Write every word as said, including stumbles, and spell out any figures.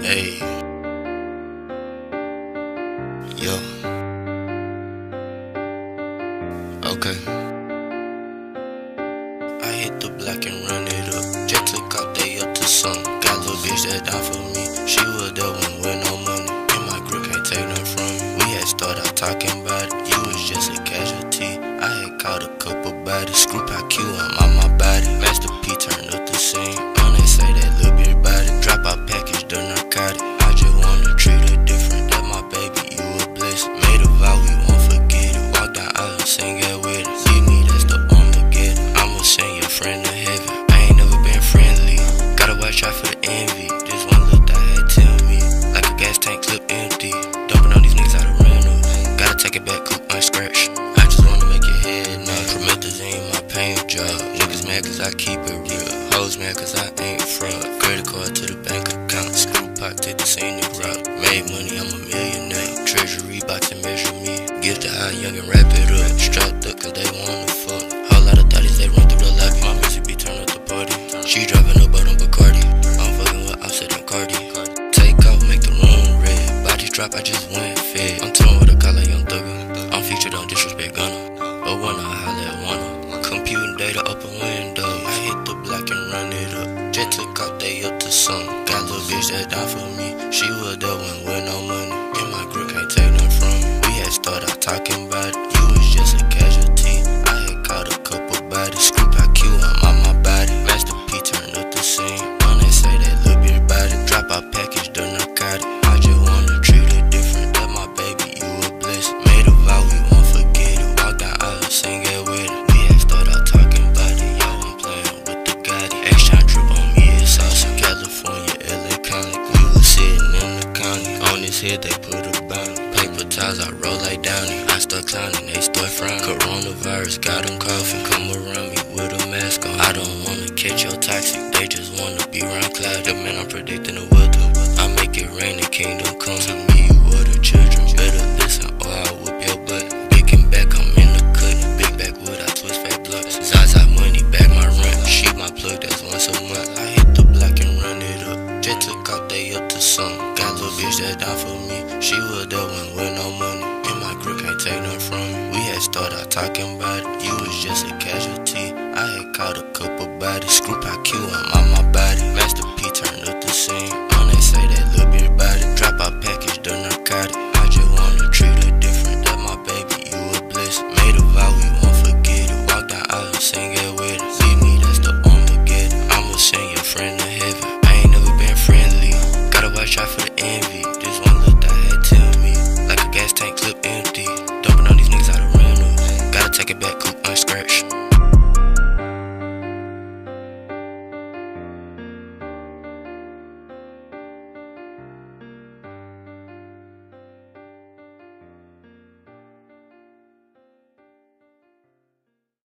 Hey, yo, okay. I hit the block and run it up. Just took out day up to sun. Got a little bitch that down for me. She was there when with no money. In my grip, can't take nothing from me. We had started out talking about it. You was just a casualty. I had caught a couple bodies. Screw I Q, I'm on my body. Master P turned up the scene. On they say that little bit about it. Drop out package, the narcotic. I just wanna treat her different. That my baby, you a blessing. Made a vow, we won't forget it. Walk down aisle, sing it with her. See me, that's the Armageddon. I'ma send your friend to heaven. I ain't never been friendly. Gotta watch out for the envy. This one look I had tell me. Like a gas tank clip empty. Dumping on these niggas out of rental. Gotta take it back, coupe unscratched. I just wanna make your head nod. Promethazine, my pain job. Niggas mad cause I keep it real. Hoes mad cause I ain't fraud. Credit card to the bank account. Screw pot to the scenic route. Made money, I'm a millionaire. Treasury box to measure me. Get the eye young and wrap it up. Strapped up cause they wanna fuck. Whole lot of thotties, they run through the lobby. My music be turned up the party. She driving a boat on Bacardi. I'm fucking with Offset and Cardi. Take off, make the room red. Body drop, I just went fed. I'm touring with a call like Young Thugger. I'm featured on Disrespect Gunner. Oh, wanna holla at wanna. Computing data, open window. I hit the block and run it up. Just took out day up to sun. Got a little bitch that down for me. She was there when with no money. In my grip, can't take nothing from me. We had started out talking about it. You was just a casualty. I had caught a couple bodies. Screw I Q, I'm on my body. Master P turned up the scene. On they say that little bit about it. Drop out package, the narcotic. I just wanna treat her different. That my baby, you a blessing. Made a vow, we won't forget it. Walk down aisle, sing it with it. We had started out talking about it. Y'all I'm playing with the Gotti. X-Shine drip on me, it's awesome. California, L A County. We was sitting in the county. On his head, they put a bounty. Paper towels, I roll like Downey. I start clowning, they start frowning. Coronavirus got them coughing. Come around me with a mask on. I don't wanna catch your toxic. They just wanna be around cloud. The man, I'm predicting the weather. I make it rain, the kingdom come to me. You are the children. Better listen or I'll whoop your butt. Big and back, I'm in the cut. Big backwood, I twist fat blunts. Zaza money, back my rent. She my plug, that's once a month. I hit the block and run it up. Just took out day up to sun. Got a little bitch that down for me. She was there when with no money. In my grip, can't take nothing from me. We had started out talking about it. You was just a casualty. I had caught a couple bodies. Screw I Q, I'm